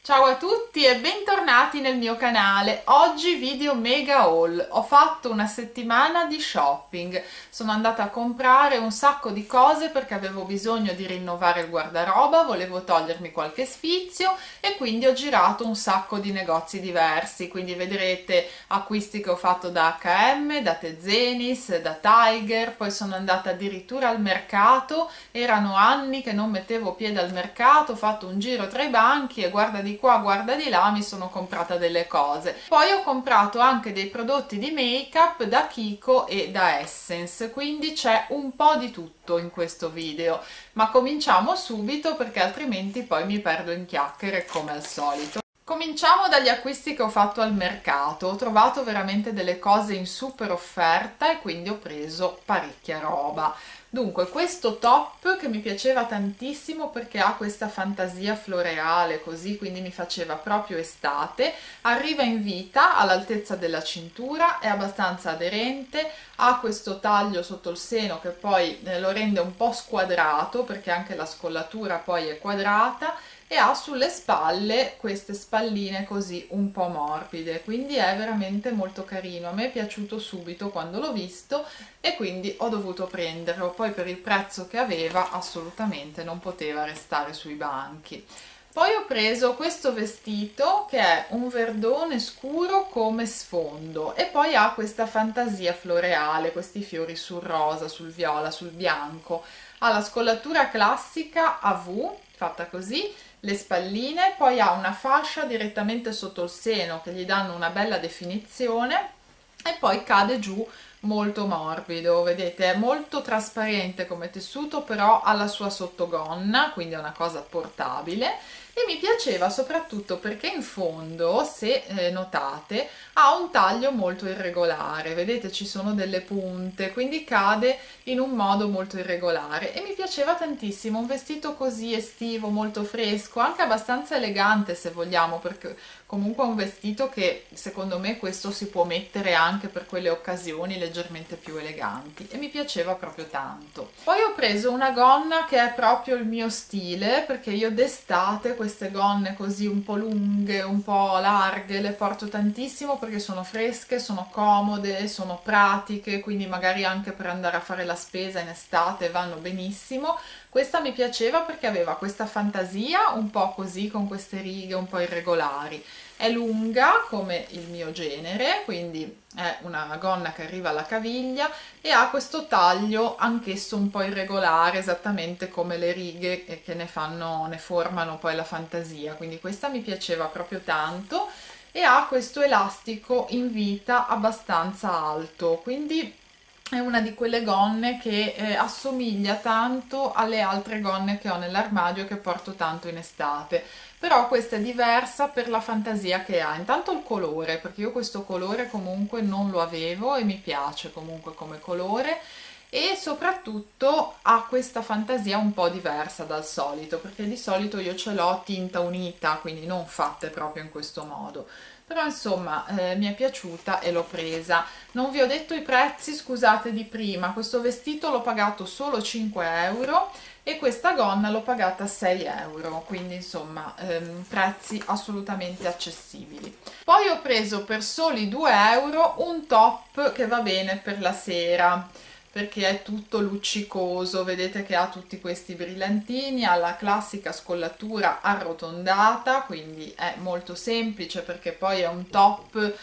Ciao a tutti e bentornati nel mio canale. Oggi video mega haul. Ho fatto una settimana di shopping. Sono andata a comprare un sacco di cose perché avevo bisogno di rinnovare il guardaroba, volevo togliermi qualche sfizio e quindi ho girato un sacco di negozi diversi. Quindi vedrete acquisti che ho fatto da H&M, da Tezenis, da Tiger, poi sono andata addirittura al mercato. Erano anni che non mettevo piede al mercato, ho fatto un giro tra i banchi e guarda di qua, guarda di là, mi sono comprata delle cose. Poi ho comprato anche dei prodotti di make-up da Kiko e da Essence, quindi c'è un po' di tutto in questo video. Ma cominciamo subito perché altrimenti poi mi perdo in chiacchiere come al solito. Cominciamo dagli acquisti che ho fatto al mercato. Ho trovato veramente delle cose in super offerta e quindi ho preso parecchia roba. Dunque, questo top che mi piaceva tantissimo perché ha questa fantasia floreale così, quindi mi faceva proprio estate, arriva in vita all'altezza della cintura, è abbastanza aderente, ha questo taglio sotto il seno che poi lo rende un po' squadrato perché anche la scollatura poi è quadrata e ha sulle spalle queste spalline così un po' morbide, quindi è veramente molto carino. A me è piaciuto subito quando l'ho visto e quindi ho dovuto prenderlo, poi per il prezzo che aveva assolutamente non poteva restare sui banchi. Poi ho preso questo vestito che è un verdone scuro come sfondo e poi ha questa fantasia floreale, questi fiori sul rosa, sul viola, sul bianco. Ha la scollatura classica a V, fatta così, le spalline, poi ha una fascia direttamente sotto il seno che gli danno una bella definizione e poi cade giù molto morbido, vedete è molto trasparente come tessuto, però ha la sua sottogonna, quindi è una cosa portabile e mi piaceva soprattutto perché in fondo, se notate, ha un taglio molto irregolare, vedete ci sono delle punte, quindi cade in un modo molto irregolare e mi piaceva tantissimo, un vestito così estivo, molto fresco, anche abbastanza elegante se vogliamo, perché comunque è un vestito che secondo me questo si può mettere anche per quelle occasioni leggermente più eleganti e mi piaceva proprio tanto. Poi ho preso una gonna che è proprio il mio stile perché io d'estate queste gonne così un po' lunghe, un po' larghe le porto tantissimo perché sono fresche, sono comode, sono pratiche, quindi magari anche per andare a fare la spesa in estate vanno benissimo. Questa mi piaceva perché aveva questa fantasia un po' così con queste righe un po' irregolari. È lunga come il mio genere, quindi è una gonna che arriva alla caviglia e ha questo taglio anch'esso un po' irregolare, esattamente come le righe che ne formano poi la fantasia. Quindi questa mi piaceva proprio tanto e ha questo elastico in vita abbastanza alto, quindi è una di quelle gonne che assomiglia tanto alle altre gonne che ho nell'armadio e che porto tanto in estate, però questa è diversa per la fantasia che ha. Intanto il colore, perché io questo colore comunque non lo avevo e mi piace comunque come colore, e soprattutto ha questa fantasia un po' diversa dal solito, perché di solito io ce l'ho tinta unita, quindi non fatte proprio in questo modo. Però insomma mi è piaciuta e l'ho presa. Non vi ho detto i prezzi, scusate, di prima. Questo vestito l'ho pagato solo 5 euro e questa gonna l'ho pagata 6 euro, quindi insomma prezzi assolutamente accessibili. Poi ho preso per soli 2 euro un top che va bene per la sera, perché è tutto luccicoso, vedete che ha tutti questi brillantini, ha la classica scollatura arrotondata, quindi è molto semplice perché poi è un top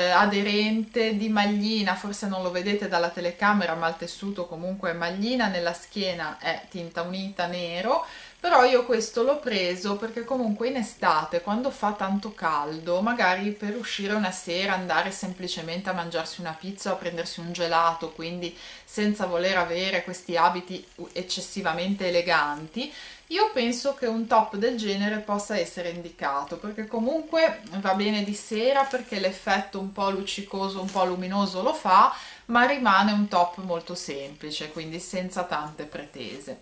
aderente di maglina, forse non lo vedete dalla telecamera ma il tessuto comunque è maglina, nella schiena è tinta unita nero, però io questo l'ho preso perché comunque in estate quando fa tanto caldo, magari per uscire una sera, andare semplicemente a mangiarsi una pizza o a prendersi un gelato, quindi senza voler avere questi abiti eccessivamente eleganti, io penso che un top del genere possa essere indicato perché comunque va bene di sera perché l'effetto un po' luccicoso, un po' luminoso lo fa, ma rimane un top molto semplice, quindi senza tante pretese.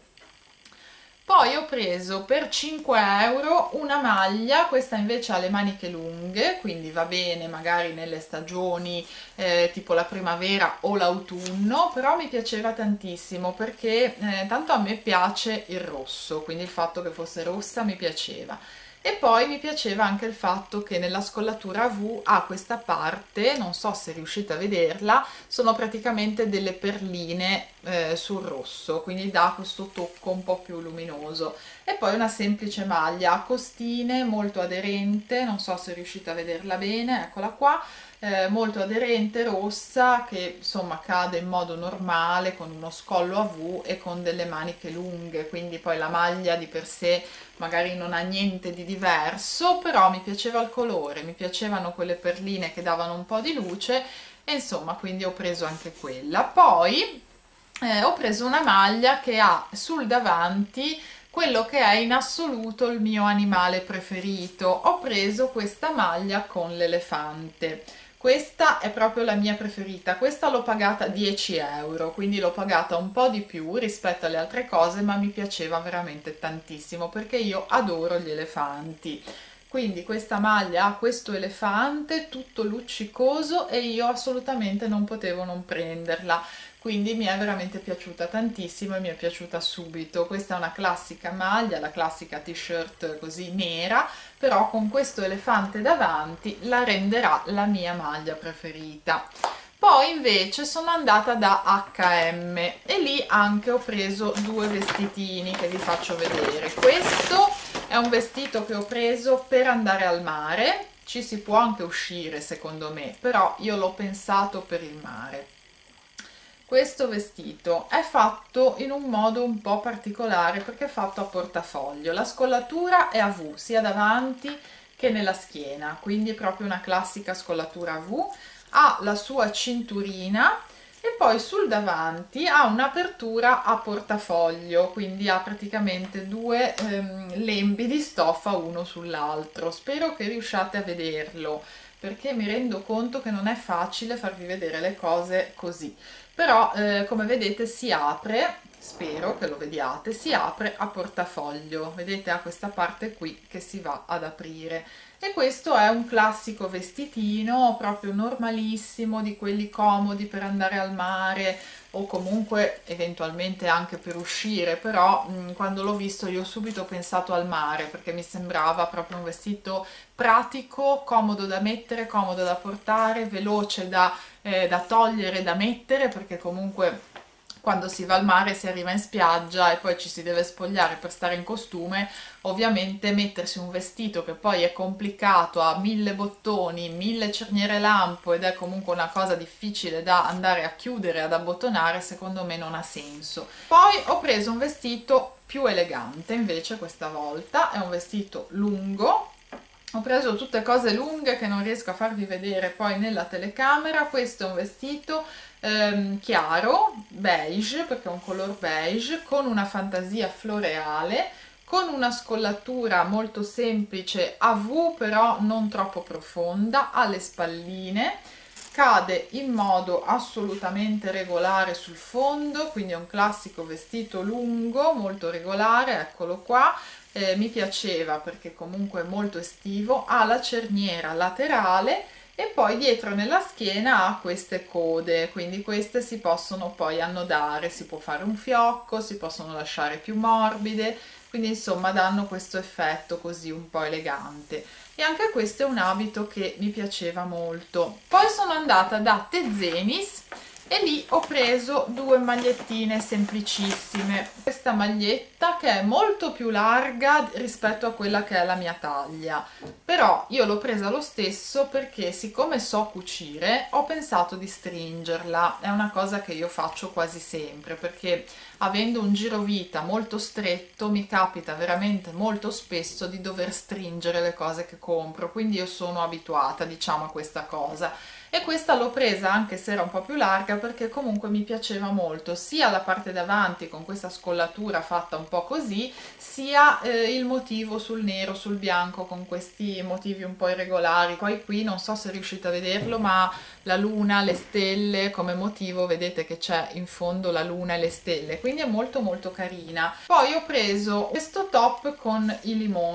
Poi ho preso per 5 euro una maglia, questa invece ha le maniche lunghe, quindi va bene magari nelle stagioni tipo la primavera o l'autunno, però mi piaceva tantissimo perché tanto a me piace il rosso, quindi il fatto che fosse rossa mi piaceva. E poi mi piaceva anche il fatto che nella scollatura V ha questa parte, non so se riuscite a vederla, sono praticamente delle perline sul rosso, quindi dà questo tocco un po' più luminoso. E poi una semplice maglia a costine molto aderente, non so se riuscite a vederla bene, eccola qua, molto aderente, rossa, che insomma cade in modo normale con uno scollo a V e con delle maniche lunghe, quindi poi la maglia di per sé magari non ha niente di diverso, però mi piaceva il colore, mi piacevano quelle perline che davano un po' di luce e insomma quindi ho preso anche quella. Poi ho preso una maglia che ha sul davanti quello che è in assoluto il mio animale preferito. Ho preso questa maglia con l'elefante. Questa è proprio la mia preferita, questa l'ho pagata 10 euro, quindi l'ho pagata un po' di più rispetto alle altre cose, ma mi piaceva veramente tantissimo perché io adoro gli elefanti. Quindi questa maglia ha questo elefante tutto luccicoso e io assolutamente non potevo non prenderla, quindi mi è veramente piaciuta tantissimo e mi è piaciuta subito. Questa è una classica maglia, la classica t-shirt così nera, però con questo elefante davanti la renderà la mia maglia preferita. Poi invece sono andata da H&M e lì anche ho preso due vestitini che vi faccio vedere. Questo è un vestito che ho preso per andare al mare, ci si può anche uscire secondo me, però io l'ho pensato per il mare. Questo vestito è fatto in un modo un po' particolare perché è fatto a portafoglio, la scollatura è a V sia davanti che nella schiena, quindi è proprio una classica scollatura a V, ha la sua cinturina e poi sul davanti ha un'apertura a portafoglio, quindi ha praticamente due lembi di stoffa uno sull'altro. Spero che riusciate a vederlo perché mi rendo conto che non è facile farvi vedere le cose così, però come vedete si apre, spero che lo vediate, si apre a portafoglio, vedete ha questa parte qui che si va ad aprire. E questo è un classico vestitino proprio normalissimo, di quelli comodi per andare al mare o comunque eventualmente anche per uscire, però quando l'ho visto io ho subito pensato al mare perché mi sembrava proprio un vestito pratico, comodo da mettere, comodo da portare, veloce da togliere, da mettere, perché comunque quando si va al mare si arriva in spiaggia e poi ci si deve spogliare per stare in costume, ovviamente mettersi un vestito che poi è complicato, ha 1000 bottoni, 1000 cerniere lampo ed è comunque una cosa difficile da andare a chiudere, ad abbottonare, secondo me non ha senso. Poi ho preso un vestito più elegante invece questa volta, è un vestito lungo. Ho preso tutte cose lunghe che non riesco a farvi vedere poi nella telecamera. Questo è un vestito chiaro, beige, perché è un color beige, con una fantasia floreale, con una scollatura molto semplice a V, però non troppo profonda, alle spalline, cade in modo assolutamente regolare sul fondo, quindi è un classico vestito lungo, molto regolare, eccolo qua. Mi piaceva perché comunque è molto estivo, ha la cerniera laterale e poi dietro nella schiena ha queste code, quindi queste si possono poi annodare, si può fare un fiocco, si possono lasciare più morbide, quindi insomma danno questo effetto così un po' elegante. E anche questo è un abito che mi piaceva molto. Poi sono andata da Tezenis e lì ho preso due magliettine semplicissime. Questa maglietta che è molto più larga rispetto a quella che è la mia taglia, però io l'ho presa lo stesso perché siccome so cucire ho pensato di stringerla. È una cosa che io faccio quasi sempre perché avendo un girovita molto stretto mi capita veramente molto spesso di dover stringere le cose che compro, quindi io sono abituata, diciamo, a questa cosa. E questa l'ho presa anche se era un po' più larga perché comunque mi piaceva molto sia la parte davanti con questa scollatura fatta un po' così, sia il motivo sul nero, sul bianco con questi motivi un po' irregolari. Poi qui non so se riuscite a vederlo, ma la luna, le stelle come motivo, vedete che c'è in fondo la luna e le stelle, quindi è molto molto carina. Poi ho preso questo top con i limoni.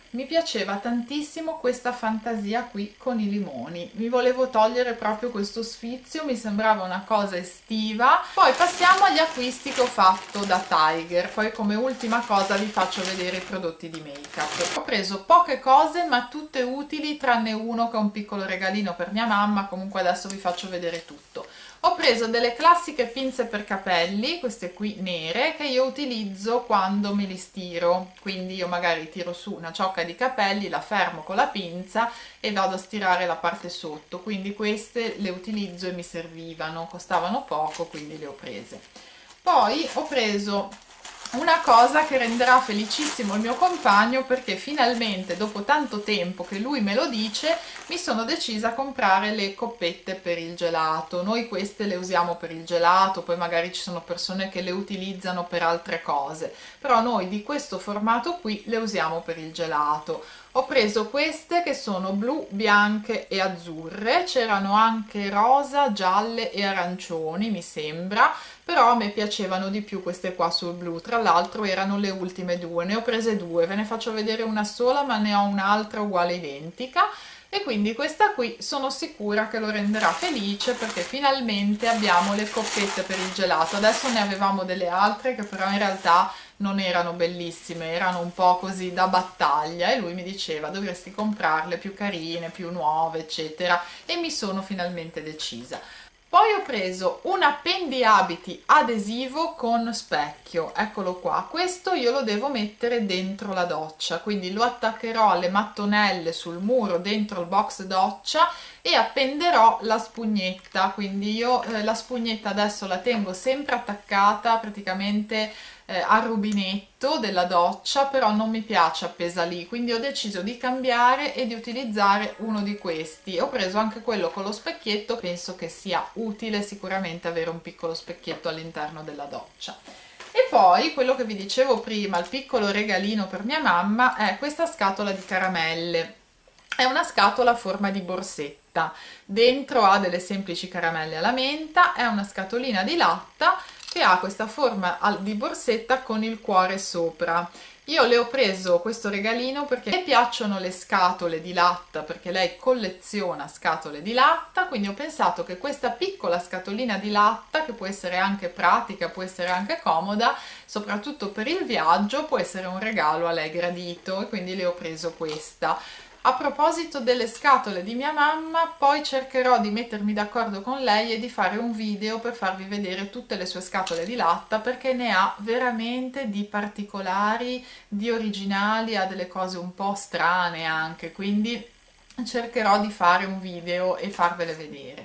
mi piaceva tantissimo questa fantasia qui con i limoni, mi volevo togliere proprio questo sfizio, mi sembrava una cosa estiva. Poi passiamo agli acquisti che ho fatto da Tiger, poi come ultima cosa vi faccio vedere i prodotti di make up. Ho preso poche cose ma tutte utili, tranne uno che è un piccolo regalino per mia mamma, comunque adesso vi faccio vedere tutto. Ho preso delle classiche pinze per capelli, queste qui nere, che io utilizzo quando me li stiro, quindi io magari tiro su una ciocca di capelli, la fermo con la pinza e vado a stirare la parte sotto, quindi queste le utilizzo e mi servivano, costavano poco, quindi le ho prese. Poi ho preso una cosa che renderà felicissimo il mio compagno, perché finalmente dopo tanto tempo che lui me lo dice mi sono decisa a comprare le coppette per il gelato. Noi queste le usiamo per il gelato, poi magari ci sono persone che le utilizzano per altre cose, però noi di questo formato qui le usiamo per il gelato. Ho preso queste che sono blu, bianche e azzurre, c'erano anche rosa, gialle e arancioni mi sembra, però a me piacevano di più queste qua sul blu. Tra l'altro erano le ultime due, ne ho prese due, ve ne faccio vedere una sola ma ne ho un'altra uguale identica, e quindi questa qui sono sicura che lo renderà felice, perché finalmente abbiamo le coppette per il gelato. Adesso ne avevamo delle altre che però in realtà non erano bellissime, erano un po' così da battaglia, e lui mi diceva dovresti comprarle più carine, più nuove eccetera, e mi sono finalmente decisa. Poi ho preso un appendiabiti adesivo con specchio, eccolo qua. Questo io lo devo mettere dentro la doccia, quindi lo attaccherò alle mattonelle sul muro dentro il box doccia e appenderò la spugnetta, quindi io la spugnetta adesso la tengo sempre attaccata praticamente al rubinetto della doccia, però non mi piace appesa lì, quindi ho deciso di cambiare e di utilizzare uno di questi. Ho preso anche quello con lo specchietto, penso che sia utile sicuramente avere un piccolo specchietto all'interno della doccia. E poi quello che vi dicevo prima, il piccolo regalino per mia mamma, è questa scatola di caramelle. È una scatola a forma di borsetta, dentro ha delle semplici caramelle alla menta, è una scatolina di latta che ha questa forma di borsetta con il cuore sopra. Io le ho preso questo regalino perché le piacciono le scatole di latta, perché lei colleziona scatole di latta, quindi ho pensato che questa piccola scatolina di latta, che può essere anche pratica, può essere anche comoda, soprattutto per il viaggio, può essere un regalo a lei gradito, e quindi le ho preso questa. A proposito delle scatole di mia mamma, poi cercherò di mettermi d'accordo con lei e di fare un video per farvi vedere tutte le sue scatole di latta, perché ne ha veramente di particolari, di originali, ha delle cose un po' strane anche, quindi cercherò di fare un video e farvele vedere.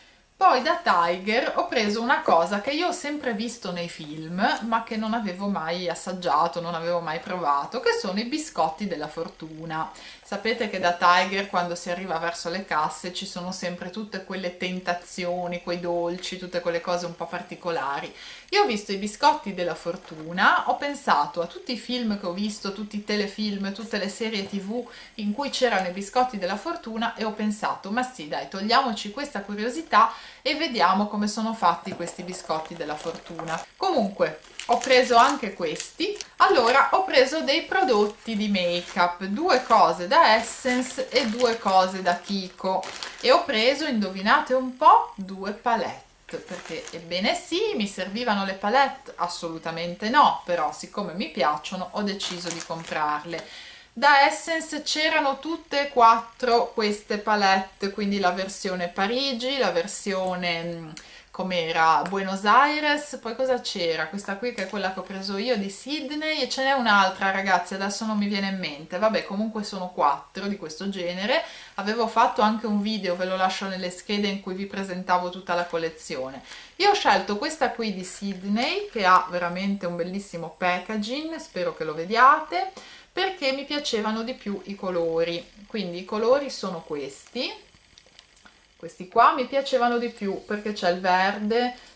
Poi da Tiger ho preso una cosa che io ho sempre visto nei film, ma che non avevo mai assaggiato, non avevo mai provato, che sono i biscotti della fortuna. Sapete che da Tiger, quando si arriva verso le casse, ci sono sempre tutte quelle tentazioni, quei dolci, tutte quelle cose un po' particolari. Io ho visto i biscotti della fortuna, ho pensato a tutti i film che ho visto, tutti i telefilm, tutte le serie TV in cui c'erano i biscotti della fortuna, e ho pensato, ma sì dai, togliamoci questa curiosità e vediamo come sono fatti questi biscotti della fortuna. Comunque ho preso anche questi. Allora ho preso dei prodotti di make up, due cose da Essence e due cose da Kiko, e ho preso, indovinate un po', due palette, perché ebbene sì, mi servivano le palette? Assolutamente no, però siccome mi piacciono ho deciso di comprarle. Da Essence c'erano tutte e quattro queste palette, quindi la versione Parigi, la versione com'era Buenos Aires, poi cosa c'era? Questa qui che è quella che ho preso io di Sydney, e ce n'è un'altra ragazzi, adesso non mi viene in mente, vabbè comunque sono quattro di questo genere. Avevo fatto anche un video, ve lo lascio nelle schede, in cui vi presentavo tutta la collezione. Io ho scelto questa qui di Sydney, che ha veramente un bellissimo packaging, spero che lo vediate, perché mi piacevano di più i colori, quindi i colori sono questi qua mi piacevano di più, perché c'è il verde,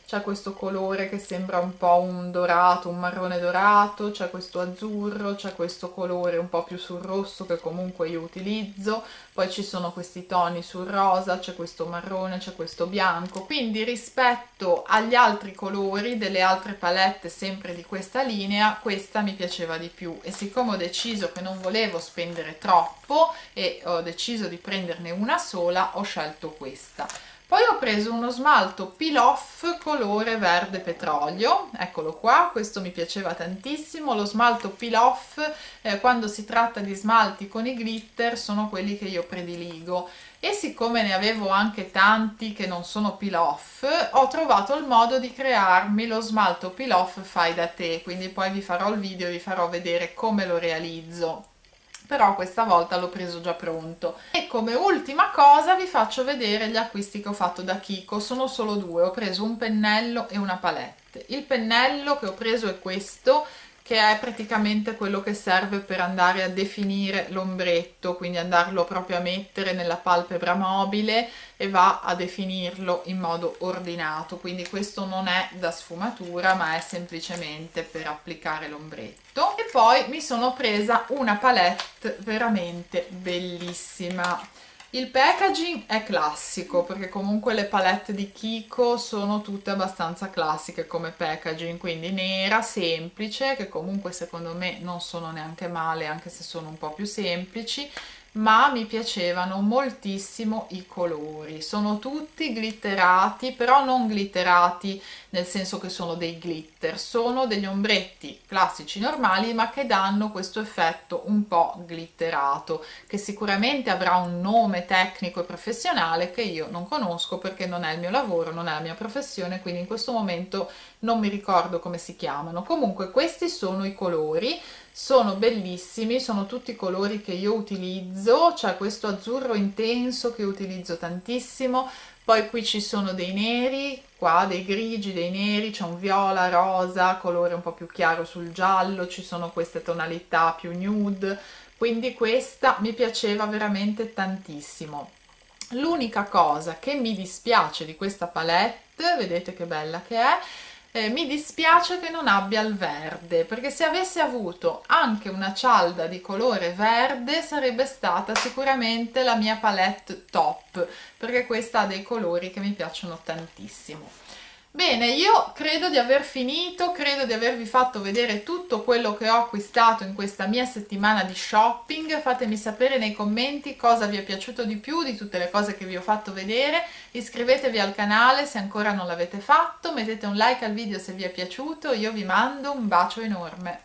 c'è questo colore che sembra un po' un dorato, un marrone dorato, c'è questo azzurro, c'è questo colore un po' più sul rosso che comunque io utilizzo, poi ci sono questi toni sul rosa, c'è questo marrone, c'è questo bianco, quindi rispetto agli altri colori delle altre palette sempre di questa linea, questa mi piaceva di più, e siccome ho deciso che non volevo spendere troppo e ho deciso di prenderne una sola, ho scelto questa. Poi ho preso uno smalto Peel Off colore verde petrolio, eccolo qua, questo mi piaceva tantissimo. Lo smalto Peel Off, quando si tratta di smalti con i glitter, sono quelli che io prediligo, e siccome ne avevo anche tanti che non sono peel off, ho trovato il modo di crearmi lo smalto Peel Off fai da te, quindi poi vi farò il video e vi farò vedere come lo realizzo. Però questa volta l'ho preso già pronto. E come ultima cosa vi faccio vedere gli acquisti che ho fatto da Kiko. Sono solo due, ho preso un pennello e una palette. Il pennello che ho preso è questo, che è praticamente quello che serve per andare a definire l'ombretto, quindi andarlo proprio a mettere nella palpebra mobile e va a definirlo in modo ordinato, quindi questo non è da sfumatura ma è semplicemente per applicare l'ombretto. E poi mi sono presa una palette veramente bellissima. Il packaging è classico, perché comunque le palette di Kiko sono tutte abbastanza classiche come packaging, quindi nera, semplice, che comunque secondo me non sono neanche male, anche se sono un po' più semplici, ma mi piacevano moltissimo i colori. Sono tutti glitterati, però non glitterati nel senso che sono dei glitter, sono degli ombretti classici normali ma che danno questo effetto un po' glitterato, che sicuramente avrà un nome tecnico e professionale che io non conosco perché non è il mio lavoro, non è la mia professione, quindi in questo momento non mi ricordo come si chiamano. Comunque questi sono i colori, sono bellissimi, sono tutti colori che io utilizzo, c'è questo azzurro intenso che utilizzo tantissimo, poi qui ci sono dei neri, qua dei grigi, dei neri, c'è un viola, rosa, colore un po' più chiaro sul giallo, ci sono queste tonalità più nude, quindi questa mi piaceva veramente tantissimo. L'unica cosa che mi dispiace di questa palette, vedete che bella che è, mi dispiace che non abbia il verde, perché se avesse avuto anche una cialda di colore verde sarebbe stata sicuramente la mia palette top, perché questa ha dei colori che mi piacciono tantissimo. Bene, io credo di aver finito, credo di avervi fatto vedere tutto quello che ho acquistato in questa mia settimana di shopping. Fatemi sapere nei commenti cosa vi è piaciuto di più di tutte le cose che vi ho fatto vedere. Iscrivetevi al canale se ancora non l'avete fatto, mettete un like al video se vi è piaciuto, io vi mando un bacio enorme.